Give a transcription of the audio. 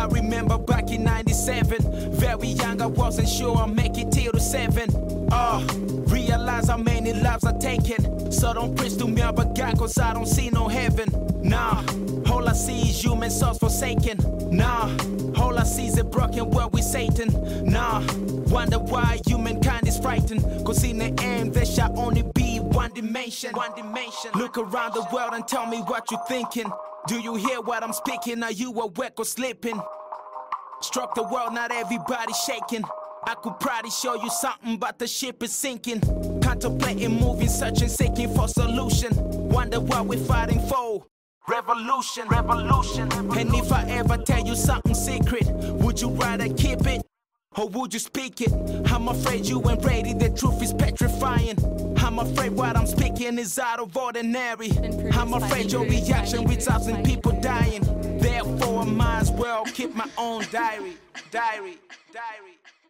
I remember back in 97, very young, I wasn't sure I'll make it till the 7. Realize how many lives are taken. So don't preach to me about God, cause I don't see no heaven. Nah, all I see is human souls forsaken. Nah, all I see is a broken world with Satan. Nah, wonder why humankind is frightened. Cause in the end there shall only be one dimension. Look around the world and tell me what you're thinking. Do you hear what I'm speaking? Are you awake or sleeping? Struck the world, not everybody shaking. I could probably show you something, but the ship is sinking. Contemplating, moving, searching, seeking for solution. Wonder what we're fighting for. Revolution. And if I ever tell you something secret, would you rather keep it or would you speak it? I'm afraid you ain't ready, the truth is petrifying. I'm afraid what I'm speaking is out of ordinary. I'm afraid your reaction results in people dying. Therefore I might as well keep my own diary.